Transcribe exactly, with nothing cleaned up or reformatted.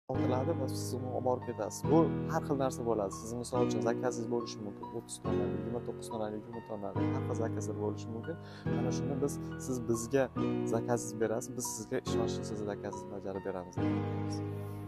sotiladi va siz uni olib borib ketasiz. Bu har xil narsa bo'ladi. Siz misol uchun zakazingiz bo'lishi mumkin. o'ttiz tonnalik, yigirma to'qqiz tonnalik, yigirma tonnalik har xil zakazlar bo'lishi mumkin. Mana shuni biz siz bizga zakazingizni berasiz, biz sizga ishonchli siz zakazingizni bajarib beramiz deymiz.